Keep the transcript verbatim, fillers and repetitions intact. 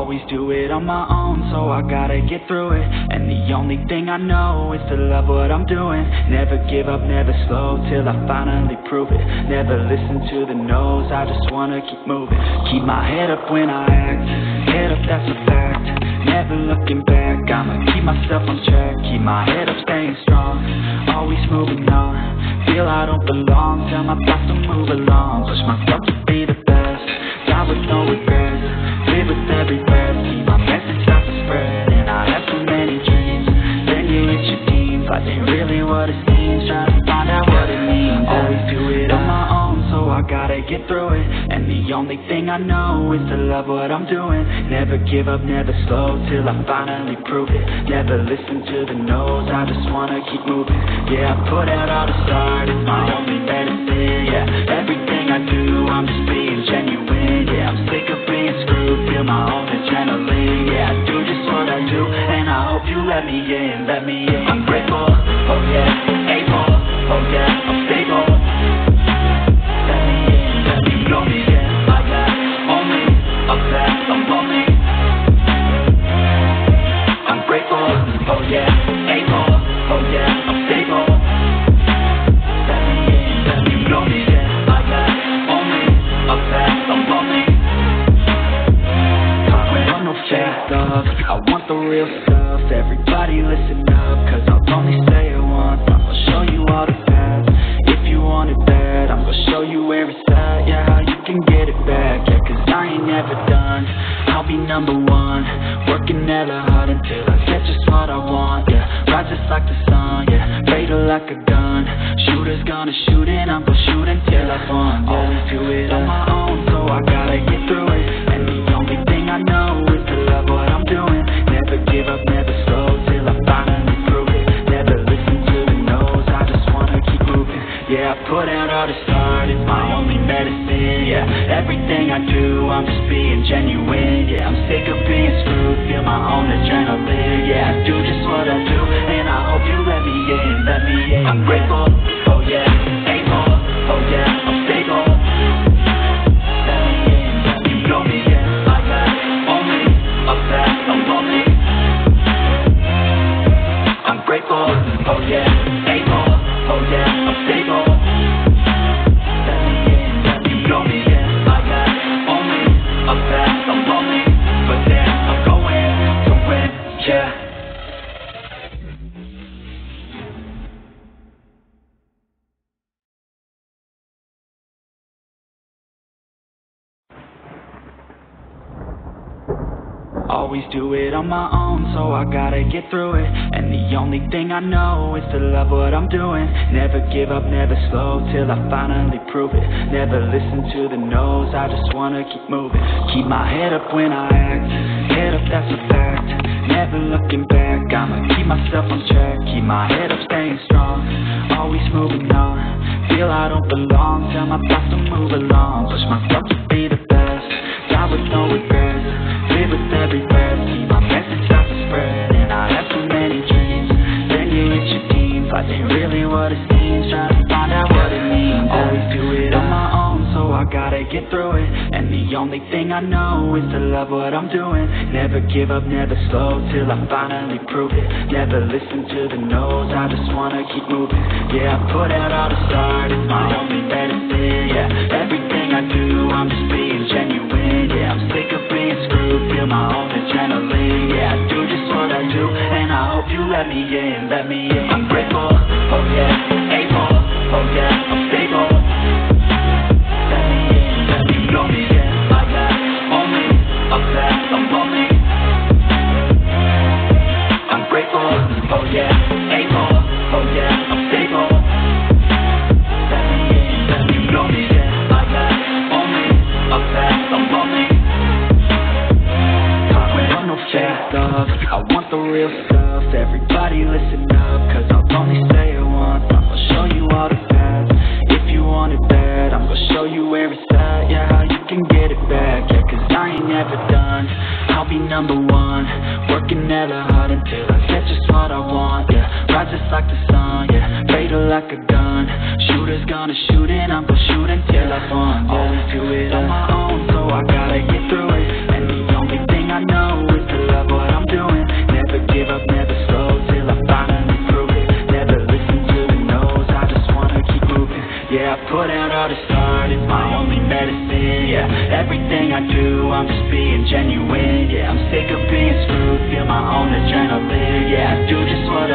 Always do it on my own, so I gotta get through it. And the only thing I know is to love what I'm doing. Never give up, never slow, till I finally prove it. Never listen to the no's, I just wanna keep moving. Keep my head up when I act, head up, that's a fact. Never looking back, I'ma keep myself on track. Keep my head up, staying strong, always moving on. Feel I don't belong, tell my thoughts to move along. Push myself to be the best, die with no regrets. Live with every breath, keep my message out to spread. And I have so many dreams, then you hit your teens. Life ain't really what it seems, trying to find out what it means. Always do it on my own, so I gotta get through it. And the only thing I know is to love what I'm doing. Never give up, never slow, till I finally prove it. Never listen to the no's, I just wanna keep moving. Yeah, I put out all the stars, it's my only medicine. Yeah, everything I do, I'm just being genuine. Yeah, I'm sick of being screwed, feel my own adrenaline. Yeah, I do just what I do, and I hope you let me in, let me in. I'm grateful, oh yeah, able, oh yeah, I'm stable. Let me in, let me know me, yeah, I got only up that I'm lonely. I'm grateful, oh yeah, able, oh yeah, I'm stable. Let me in, let me know me, yeah, I got only up that I'm lonely. I want no fake love, I want the real stuff. Everybody listen up, cause I'll only say it once. I'm gonna show you all the paths. If you want it bad, I'm gonna show you where it's at. Yeah, how you can get it back. Yeah, cause I ain't never done, I'll be number one. Working hella hard until I get just what I want. Yeah, rise just like the sun. Yeah, fatal like a gun. Shooters gonna shoot and I'm gonna shoot until I won. Yeah, always do it on my own, so I gotta get through it. And the only thing I know is to love what I'm doing. Never give up, never slow, till I finally prove it. Never listen to the no's, I just wanna keep moving. Yeah, I put out all the stars, it's my only medicine. Yeah, everything I do, I'm just being genuine. Yeah, I'm sick of being screwed, feel my own adrenaline. Yeah, I do just what I do, and I hope you let me in, let me in. I'm grateful, oh yeah, able, oh yeah, I'm stable. Let me in, let me know me, yeah, I got only up that I'm lonely. I'm grateful, oh yeah, able, oh yeah, I'm stable. Let me in, let me know me, yeah, I got only up that I'm lonely. But then I'm going to win, yeah. Always do it on my own, so I gotta get through it. And the only thing I know is to love what I'm doing. Never give up, never slow, till I finally prove it. Never listen to the no's, I just wanna keep moving. Keep my head up when I act, head up, that's a fact. Never looking back, I'ma keep myself on track. Keep my head up, staying strong, always moving on. Feel I don't belong, tell my thoughts to move along. Push myself to be the best, die with no regrets. Live with every breath, keep my message out to spread. And I have so many dreams, then you hit your teens. Life ain't really what it seems, trying to find out what it means. Always do it on my own, so I gotta get through it. And the only thing I know is to love what I'm doing. Never give up, never slow, till I finally prove it. Never listen to the no's, I just wanna keep moving. Yeah, I put out all the stars, it's my only medicine. Yeah, everything I do, I'm just being genuine. Yeah, I'm sick of being screwed, feel my own adrenaline. Yeah, I do just what I do, and I hope you let me in, let me in. I'm grateful, oh yeah, able, oh yeah, I'm stable. Let me in, let me know me, yeah, I got only up that I'm lonely. I'm grateful, oh yeah, able, oh yeah, I'm stable. Let me in, let me know me, yeah, I got only up that I'm lonely. No fake love, I want the real stuff. Everybody listen up, cause I'll only say it once. I'm gonna show you all the paths. If you want it bad, I'm gonna show you where it's at. Yeah, how you can get it back. Yeah, cause I ain't never done, I'll be number one. Working hella hard until I get just what I want. Yeah, rise just like the sun. Yeah, fatal like a gun. Shooters gonna shoot and I'm gonna shoot until I won. Yeah, always do it on my own, so I gotta get through it. And the only thing I know everything I do, I'm just being genuine. Yeah, I'm sick of being screwed, feel my own adrenaline. Yeah, I do just what